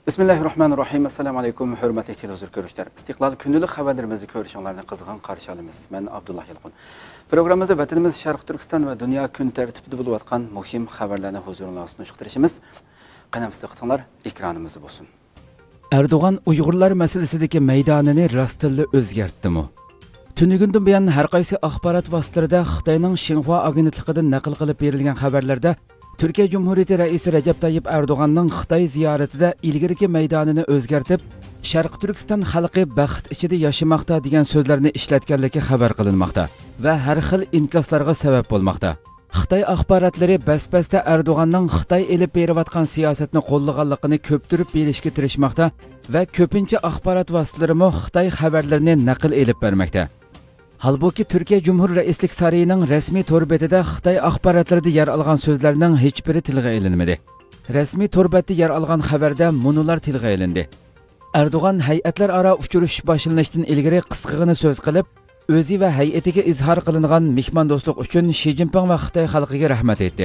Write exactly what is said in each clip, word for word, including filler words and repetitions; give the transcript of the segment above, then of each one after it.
Bismillahirrahmanirrahim. Assalamu alaykum, hurmatli televizor ko'ruvchilar. Istiqlol kundalik xabarlarimizni ko'rishinglarni qizg'in qarshi olamiz. Men Abdullah Yilqin. Programmamizda vatanimiz Sharq Turkiston va dunyo kun tartibida bo'lib o'tgan muhim xabarlarni huzuringizga sunishtirishimiz. Qanamizda qitinglar, ekranimizda bo'lsin. Erdo'g'an Uyg'urlar masalasidagi maydonini rostilla o'zgartdimi? Tunigundan buyon har qaysi axborot vositalarida Xitoyning Xinhua agentligidan naql qilib berilgan xabarlarda Türkiye Cumhuriyeti Reisi Recep Tayyip Erdoğan'ın Xitoy ziyoratida ilgirki maydonini o'zgartib, Sharq Turkiston xalqi baxt ichida yashamoqda degan so'zlarni ishlatganligi xabar qilinmoqda va har xil inkoslarga sabab bo'lmoqda. Xitoy axborotlari bas-basda Erdo'g'anning Xitoy elib berayotgan siyosatni qo'llaganligini ko'ptirib berishga tirishmoqda va ko'pincha axborot vositalarimi Xitoy xabarlarini naql elib bermoqda. Halbuki Türkiye Cumhur Reislik Sarayı'nın resmi torbetida Xitoy axborotlarida yer algan so'zlarning hech biri tilga ilinmadi. Resmi torbetda yer algan xabarda munular tilga ilindi. Erdo'g'an hay'atlar aro uchrashish boshlanishdan ilgari qisqagina so'z qilib, o'zi va hay'atiga izhor qilingan mehmondo'stlik uchun Xi Jinping va Xitoy xalqiga rahmat aytdi.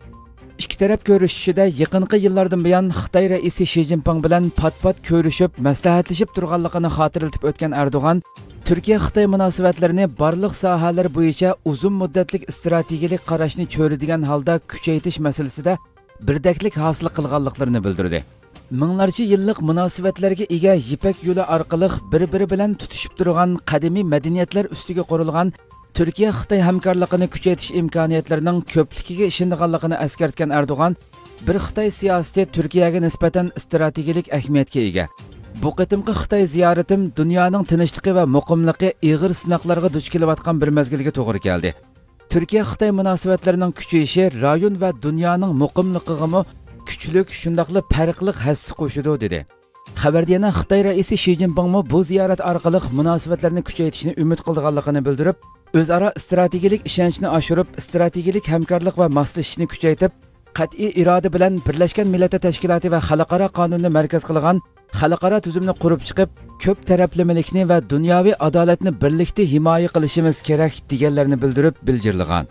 Ikki taraf ko'rishishida yaqinqi yillardan buyon Xitoy raisi Xi Jinping bilan pat-pat ko'rishib, maslahatlashib turganligini xotirlatib o'tgan Erdo'g'an Türkiye-Xitoy munosabatlarini barliq sohalar bo'yicha uzun muddatlik strategik qarashni cho'radigan holda kuchaytirish masalasida birdaklik hosil qilganliklarini bildirdi. Minglarcha yillik munosabatlarga ega Yipak yo'li orqali bir-biri bilan tutishib turgan qadimiy madaniyatlar ustiga qurilgan Türkiye-Xitoy hamkorligini kuchaytirish imkoniyatlarining ko'pligiga ishonganligini eskartgan Erdo'g'an, bir Xitoy siyosati Turkiyaga nisbatan strategik ahamiyatga ega. Bu qitimqi Xitoy ziyoratim dunyoning tinchligi va muqimligi ig'ir sinoqlarga duch kelayotgan bir mezgilga to'g'ri keldi. Turkiya-Xitoy munosabatlarining kuchayishi rayon va dunyoning muqimligiga kuchlik, shundaqli farqli hassi qo'shidi dedi. Xabarda yana Xitoy raisi Xi Jinping bu ziyorat orqali munosabatlarni kuchaytirishni umid qilganligini bildirib, o'zaro strategik ishonchni oshirib, strategik hamkorlik va moslashishni kuchaytirib, qat'iy iroda bilan Birlashgan Millatlar Tashkiloti va xalqaro qonunni markaz qilgan xalqaro tuzumni qurib chiqib, ko'p taraflamalikni va dunyoviy adolatni birlikda himoya qilishimiz kerak deganlarni bildirib bildirgan.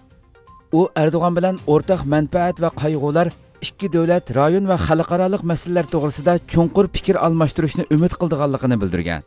U Erdo'g'an bilan o'rtaq manfaat va qayg'ular, ikki davlat, rayon va xalqaroliq masalalar to'g'risida cho'nqur fikr almashtirishni umid qilganligini bildirgan.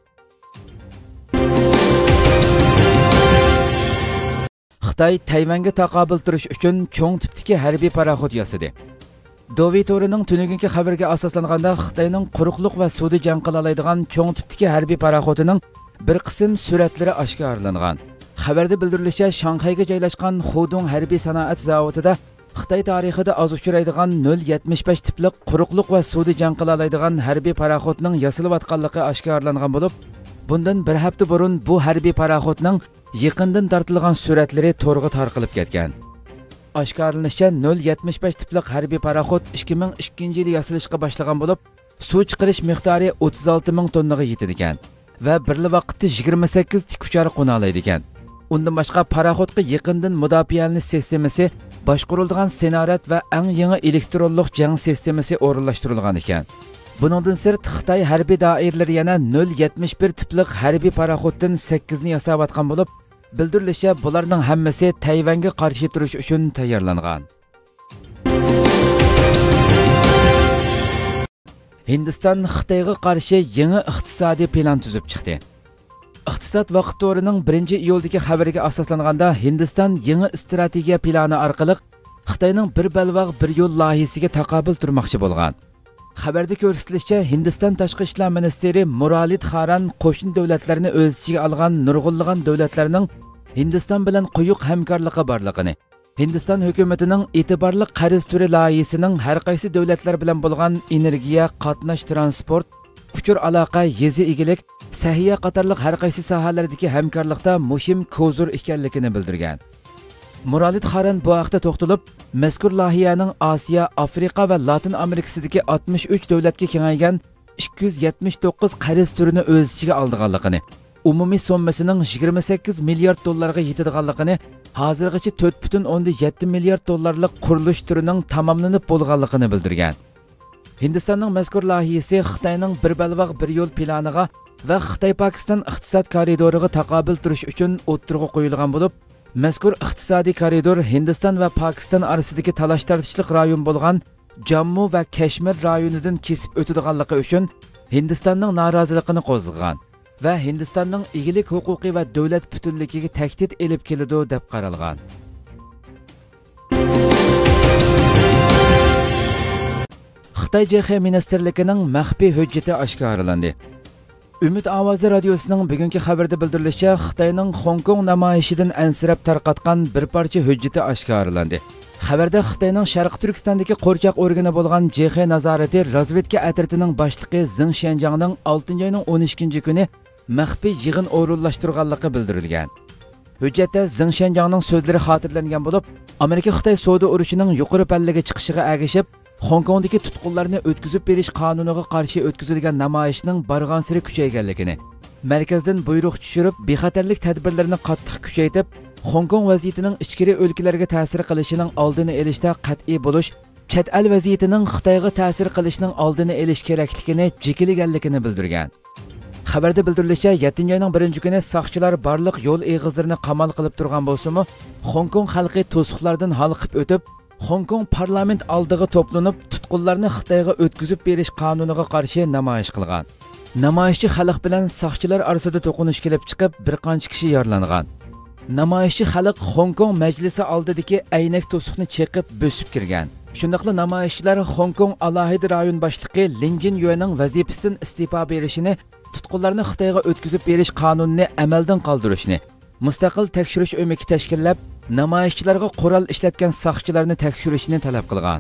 Xitoy Tayvanga taqobil turish uchun cho'ng tipdagi harbiy paraxod yasadi. Dovitorining tunugungi xabarga asoslanganda Xitoyning quruqliq va suvda jang qila oladigan cho'ng tipdagi harbiy paraxodining bir qism suratlari oshkorlangan. Xabarda bildirilishicha, Shanxayga joylashgan Xudong harbiy sanoat zavodida Xitoy tarixida oz uchraydigan nol yetmish besh tiplik quruqliq va suvda jang qila oladigan harbiy paraxodning yasilayotganligi oshkorlangan bo'lib, bundan bir hafta burun bu harbiy paraxodning yaqindan tortilgan suratlari to'rga tarqalib ketgan. Oshkorlanishicha, nol yetmish besh tiplik harbiy paraxod ikki ming ikkinchi yili yasalishga boshlagan bo'lib, suv chiqarish miqdori o'ttiz olti ming tonnaga yetadi ekan va bir vaqtda yigirma sakkiz tik uchar qo'na oladi ekan. Undan boshqa paraxodga yaqindan mudofaalianish sistemasi, boshqarilgan senarat va eng yangi elektronlik jang sistemasi o'rinlashtirilgan ekan. Buningdan sirt Xitoy harbiy doiralari yana nol yetmish bir tiplik harbiy paraxoddan sakkiz ni yasayotgan bo'lib, bildirilishicha, bularning hammasi Tayvanga qarshi turish uchun tayyorlangan. Hindiston Xitoyga qarshi yangi iqtisodiy plan tuzib chiqdi. Iqtisod vaqt to'rining birinchi iyuldagi xabariga asoslanganda, Hindiston yangi strategiya plani orqali Xitoyning bir balvoq bir yo'l loyihasiga taqobil turmoqchi bo'lgan. Xabarda ko'rsatilishicha, Hindiston tashqi ishlar ministri Muralid Kharan qo'shni davlatlarni o'z ichiga olgan nurg'unlagan davlatlarning Hindiston bilan quyuq hamkorligi borligini, Hindiston hukumatining e'tiborli qarz turi loyihasining har qaysi davlatlar bilan bo'lgan energiya, qatnash, transport, uchur aloqa, yezi egilik, sahiya qatorliq har qaysi sohalardagi hamkorlikda muhim kozur ekanligini bildirgan. Muralid Kharan bu haqda to'xtalib, mazkur loyihaning Osiyo, Afrika va Latin Amerikasidagi oltmish uch davlatga kengaygan ikki yuz yetmish to'qqiz qarz turini o'z ichiga olganligini, umumiy sommasining yigirma sakkiz milliard dollarga yetadiganligini, hozirgacha to'rt butun o'ndan yetti milliard dollarlik qurilish turining tamomlanib bo'lganligini bildirgan. Hindistonning mazkur loyihasi Xitoyning bir balvoq bir yo'l planiga va Xitoy-Pokiston iqtisod koridoriga taqobil turish uchun o'ttirg'a qo'yilgan bo'lib, mazkur iqtisodiy koridor Hindiston va Pokiston orasidagi talash-tortishlik rayon bo'lgan Jammu va Kashmir rayonidan kesib o'tadiganligi uchun Hindistonning noroziligini qo'zg'agan va Hindistonning egilik huquqi va davlat butunligiga tahdid elib keladi deb qaralgan. Xitoy J X ministerligining maxfiy hujjati oshkorlandi. Umid ovozi radiosining bugungi xabarda bildirilishicha, Xitoyning Hong Kong namoyishidan ansirab tarqatgan bir parcha hujjati oshkorlandi. Xabarda Xitoyning Sharq Turkistondagi qo'rchoq organi bo'lgan J X nazorati razvedka atritining boshlig'i Zeng Shenjiangning oltinchi oyning o'n ikkinchi kuni maxfiy yig'in o'rinlashtirganligi bildirilgan. Hujjatda Zeng Shenjiangning so'zlari xotirlangan bo'lib, Amerika-Xitoy savdo urushining yuqori pallaga chiqishiga ergashib, Hong Kongdagi tutqunlarni o'tkazib berish qonuniga qarshi o'tkazilgan namoyishning barg'ansiri kuchayganligini, markazdan buyruq tushirib, bexatarlik tadbirlarini qattiq kuchaytirib, Hong Kong vaziyatining ichkari o'lkalarga ta'sir qilishining oldini olishda qat'iy bo'lish, chet el vaziyatining Xitoyga ta'sir qilishining oldini olish kerakligini jikilganligini bildirgan. Xabarda bildirilishicha, yettinchi oyning birinchi kuni soqchilar barliq yo'l eg'izlarini qamal qilib turgan bo'lsa-mu, Hong Kong xalqi to'siqlardan halqib o'tib, Hong Kong parlament oldiga to'planib, tutqunlarni Xitoyga o'tkazib berish qonuniga qarshi namoyish qilgan. Namoyishchi xalq bilan soqchilar orasida to'qinish kelib chiqib, bir qancha kishi yaralangan. Namoyishchi xalq Hong Kong majlisi oldidagi aynak to'siqni cheqib bo'sib kirgan. Shundaqla namoyishchilar Hong Kong alohida rayon boshlig'i Lin Jinyuening vazifasidan iste'fo berishini, tutqunlarni Xitoyga o'tkazib berish qonunini amaldan qoldirishni, mustaqil tekshirish o'maki tashkillab, namoyishchilarga qurol ishlatgan soqchilarni tekshirishni talab qilgan.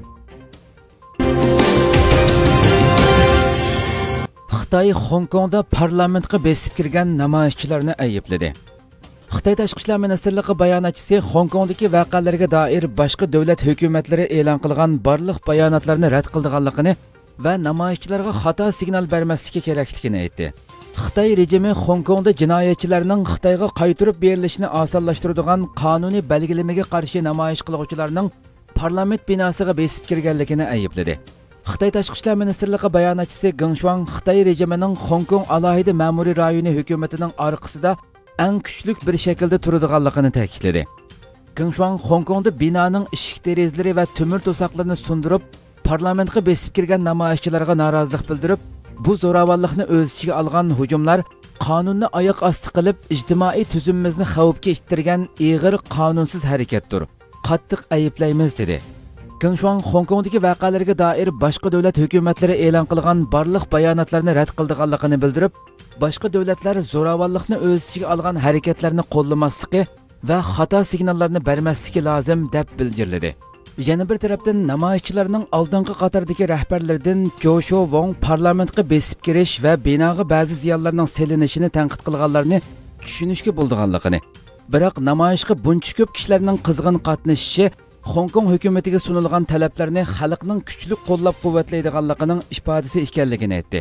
Xitoy Hong Kongda parlamentga besib kirgan namoyishchilarni aybladi. Xitoy Tashqi ishlar ministrligi bayonotchisi Hong Kongdagi voqealarga doir boshqa davlat hukumatlari e'lon qilgan barliq bayonotlarni rad qilganligini va namoyishchilarga xato signal bermaslikka kerakligini aytdi. Xitoy rejimi Hong Kongda jinoyatchilarning Xitoyga qaytarib berilishini osonlashtiradigan qonuniy belgilamaga qarshi namoyish qiluvchilarning parlament binosiga besib kirganligini aybladi. Xitoy Tashqi ishlar ministrligi bayonotchisi Geng Shuang Xitoy rejimining Hong Kong alohida ma'muriy rayoni hukumatining orqasida eng kuchli bir shaklda turadiganligini ta'kidladi. Geng Shuang Hong Kongda binoning eshik derazalari va temir to'siqlarni sundirib, parlamentga besib kirgan namoyishchilarga norozilik bildirib, bu zo'ravonlikni o'z ichiga olgan hujumlar qonunni oyoq osti qilib, ijtimoiy tuzumimizni xavfga ittirgan ig'ir qonunsiz harakatdir. Qattiq ayblaymiz dedi. Geng Shuang Hong Kongdagi voqealarga doir boshqa davlat hukumatlari e'lon qilgan barliq bayonotlarni rad qilganligini bildirib, boshqa davlatlar zo'ravonlikni o'z ichiga olgan harakatlarni qo'llamasligi va xato signallarni bermasligi lozim deb bildirdi. Yana bir tarafdan namoyishchilarning oldingi qatordagi rahbarlaridan Jo Sho Wong parlamentga besib kirish va binoga ba'zi ziyonlarning selinishini tanqid qilganlarni tushunishga bo'lganligini, biroq namoyishga buncha ko'p kishilarning qizg'in qatnashishi Hong Kong hukumatiga sunilgan talablarni xalqning kuchli qo'llab-quvvatlaydiganligining ifodasi ekanligini aytdi.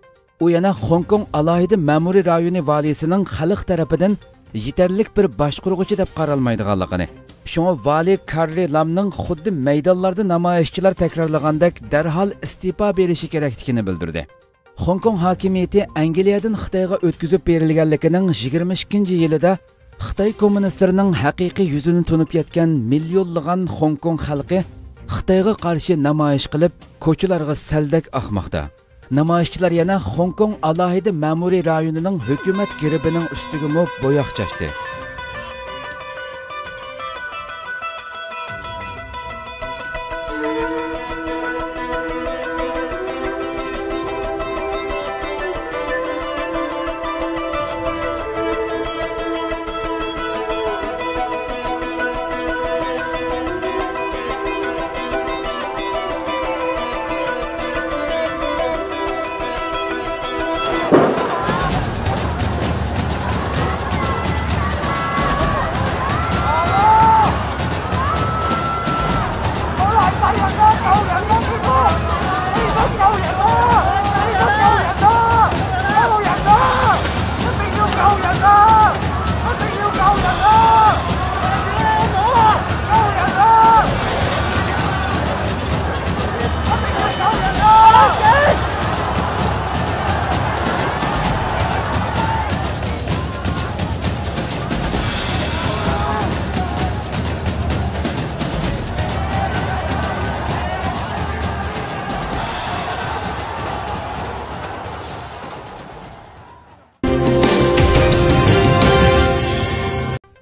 U yana Hong Kong alohida ma'muriy rayoni valisining xalq tarafidan yetarlik bir boshqaruvchi deb qaralmaydiganligini, shunga vali Carrie Lamning xuddi maydonlarda namoyishchilar takrorlagandek darhol iste'fo berishi kerakligini bildirdi. Hong Kong hokimiyati Angliyadan Xitoyga o'tkazib berilganligining yigirma ikkinchi yilida Xitoy kommunistlarining haqiqiy yuzini tunib yetgan millionlagan Hong Kong xalqi Xitoyga qarshi namoyish qilib, ko'chalarga saldak oqmoqda. Namoyishchilar yana Hong Kong alohida ma'muriy rayonining hukumat giribining ustiga mo bo'yoq chashdi.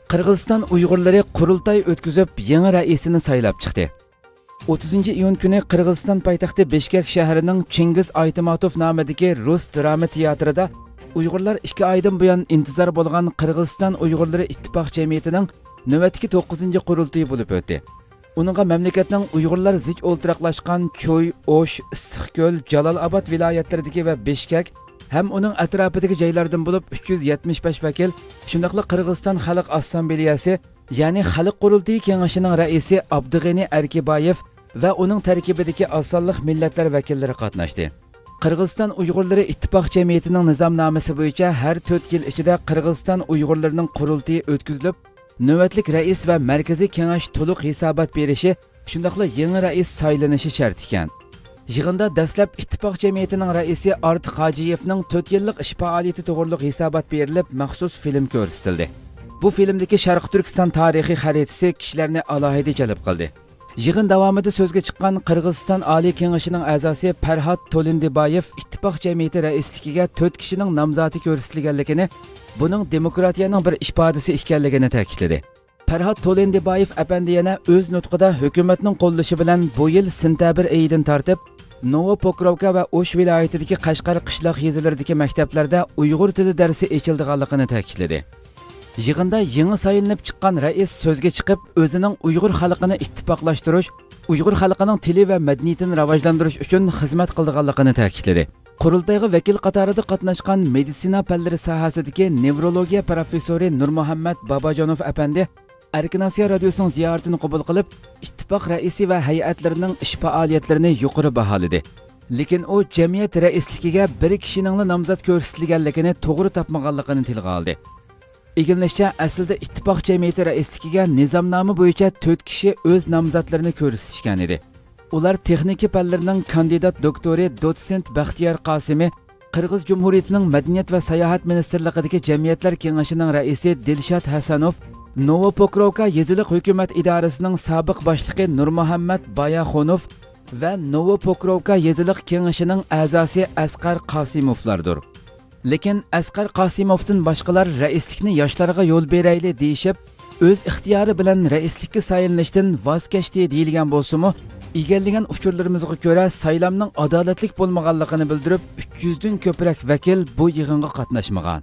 Qirg'iziston Uyg'urlari qurultoy o'tkazib, yangi raisini saylab chiqdi. o'ttizinchi iyun kuni Qirg'iziston poytaxti Bishkek shahrining Chingiz Aytmatov nomidagi Rus drama teatrida Uyg'urlar ikki oydan buyon intizor bo'lgan Qirg'iziston Uyg'urlari ittifoq jamiyatining navbatdagi to'qqizinchi qurultoyi bo'lib o'tdi. Uningga mamlakatning Uyg'urlar zich o'ltiraqlashgan Cho'y, O'sh, Issiqko'l, Jalolobod viloyatlaridagi va Bishkek ham uning atrofidagi joylardan bo'lib uch yuz yetmish besh vakil, shundaqla Qirg'iziston Xalq Assambleyasi, ya'ni Xalq Qurultoyi kengashining raisi Abdug'ani Arkibayev va uning tarkibidagi osonliq millatlar vakillari qatnashdi. Qirg'iziston Uyg'urlari ittifoq jamiyatining nizomnomasi bo'yicha har to'rt yil ichida Qirg'iziston Uyg'urlarining qurultoyi o'tkazilib, navbatlik rais va markaziy kengash to'liq hisobot berishi, shundaqla yangi rais saylanishi shart ekan. Yig'inda dastlab ittifoq jamiyatining raisi Ortiq Hojiyevning to'rt yillik ish faoliyati to'g'riliq hisobot berilib, maxsus film ko'rsatildi. Bu filmdagi Sharq Turkiston tarixiy xaritasi kishilarni alohida jalb qildi. Yig'in davomida so'zga chiqqan Qirg'iziston Oliy kengashining a'zosi Farhod To'lindiboyev ittifoq jamiyati raisligiga to'rt kishining nomzodi ko'rsatilganligini, buning demokratiyaning bir ifodasi ekanligini ta'kidladi. Farhod To'lindiboyev apandi yana o'z nutqida hukumatning qo'llashi bilan bu yil sentabr oyidan tortib Novopokrovka va O'sh viloyatidagi Qashqar qishloq yezilaridagi maktablarda Uyg'ur tili darsi ochilganligini ta'kidladi. Yig'inda yangi saylanib chiqqan rais so'zga chiqib, o'zining Uyg'ur xalqini ittifoqlashtirish, Uyg'ur xalqining tili va madaniyatini rivojlantirish uchun xizmat qilganligini ta'kidladi. Qurultoyga vakil qatorida qatnashgan meditsina fanlari sohasidagi nevrologiya professori Nurmuhammad Bobojonov apandi Erkin Osiyo radiosining ziyoratini qabul qilib, ittifoq raisi va hay'atlarining ish faoliyatlarini yuqori baholadi. Lekin u jamiyat raisligiga bir kishining nomzod ko'rsatilganligini to'g'ri topmaganligini tilga oldi. Egilishicha, aslida ittifoq jamiyati raisligiga nizomnoma bo'yicha to'rt kishi o'z nomzodlarini ko'rsatishgan edi. Ular texnika fanlarining kandidat doktori dotsent Baxtiyor Qosimi, Qirg'iz Jumhuriyatining Madaniyat va sayohat ministrligidagi jamiyatlar kengashining raisi Dilshod Hasanov, Novopokrovka yezilik hukumat idorasining sobiq boshlig'i Nurmuhammad Bayaxonov va Novopokrovka yezilik kengashining a'zosi Asqar Qosimovlardir. Lekin Asqar Qosimovdan boshqalar raislikni yoshlarga yo'l berayli deyishib, o'z ixtiyori bilan raislikka saylanishdan voz kechdi deyilgan bo'lsa-mu, egallagan uchurlarimizga ko'ra saylamning adolatlik bo'lmaganligini bildirib, uch yuz dan ko'proq vakil bu yig'inga qatnashmagan.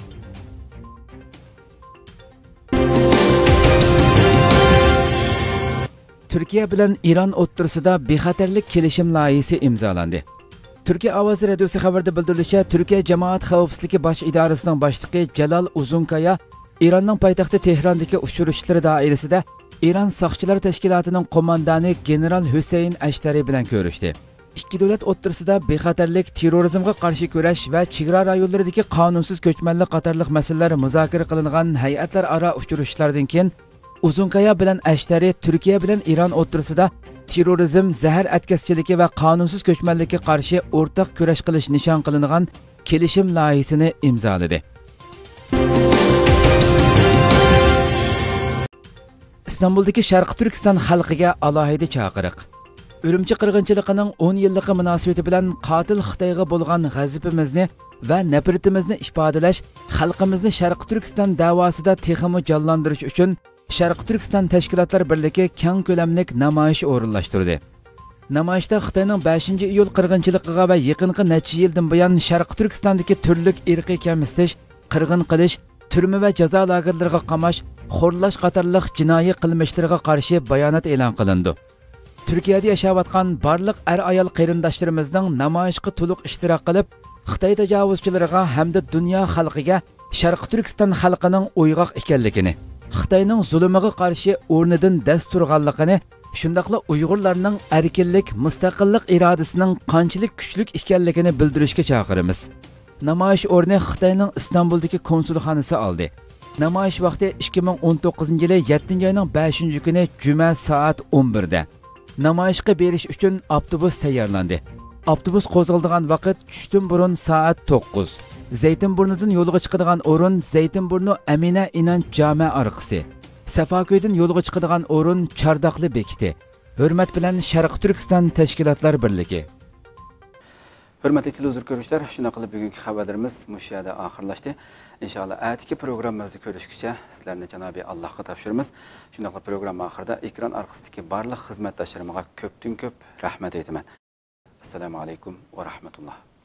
Turkiya bilan Iran o'rtasida bexatarlik kelishim loyihasi imzolandi. Turkiya ovozi radiosi xabarida bildirilishicha, Turkiya jamoat xavfsizligi bosh idorasining boshlig'i Jalal Uzunkaya Iranning poytaxti Tehrondagi uchrashuvlar doirasida Iran soqchilar tashkilotining qo'mondoni general Husayn Ashtari bilan ko'rishdi. Ikki davlat o'rtasida bexatarlik, terrorizmga qarshi kurash va chegara rayonlaridagi qonunsiz ko'chmanlik qatorliq masalalar muzokara qilingan hay'atlararo uchrashuvlardan keyin Uzunkaya bilan Ashtari Turkiya bilan Iran o'rtasida terrorizm, zahar atkaschiligi va qonunsiz ko'chmanlikka qarshi o'rtaq kurash qilish nishon qilingan kelishim loyihasini imzoladi. Istanbuldagi Sharq Turkiston xalqiga alohida chaqiriq. Urumchi qirg'inchiligining o'n yilligi munosabati bilan qotil Xitoyga bo'lgan g'azabimizni va nafratimizni ifodalash, xalqimizni Sharq Turkiston davosida texmi jonlantirish uchun Sharq Turkiston tashkilotlar birligi keng ko'lamlik namoyish o'rinlashtirdi. Namoyishda Xitoyning beshinchi iyul qirg'inchiligiga va yaqinqi necha yildan buyon Sharq Turkistondagi turlik irqiy kamsitish, qirg'in qilish, turma va jazo lagerlariga qamash, xo'rlash qatorliq jinoiy qilmishlarga qarshi bayonot e'lon qilindi. Turkiyada yashayotgan barliq er-ayol qarindoshlarimizning namoyishga to'liq ishtirok qilib, Xitoy tajovuzchilariga hamda dunyo xalqiga Sharq Turkiston xalqining o'yg'oq ekanligini, Xitoyning zulmiga qarshi o'rnidan dast turganligini, shundaqla Uyg'urlarning erkinlik, mustaqillik irodasining qanchalik kuchli ekanligini bildirishga chaqiramiz. Namoyish o'rni Xitoyning Istanbuldagi konsulxonasi oldi. Namoyish vaqti ikki ming o'n to'qqizinchi yil yettinchi oyning beshinchi kuni juma soat o'n birda. Namoyishga berish uchun avtobus tayyorlandi. Avtobus qo'zg'aldigan vaqt tushdan burun soat to'qqiz. Zaytinburnidan yo'lga chiqadigan o'rin Zaytinburni Amina Inan jami orqasi. Safoko'ydan yo'lga chiqadigan o'rin Chardoqli bekiti. Hurmat bilan Sharq Turkiston tashkilotlar birligi. Hürmetli televizyon görüşler, şuna qilib bugungi xabarlarimiz mush yerda oxirlashdi. İnşallah atiki programmamizda ko'rishguncha sizlarni janobi Allohga topshiramiz. Shunday program oxirida ekran orqasidagi barliq xizmatdoshlarimga ko'pdan ko'p rahmat aytaman. Assalomu alaykum va rahmatulloh.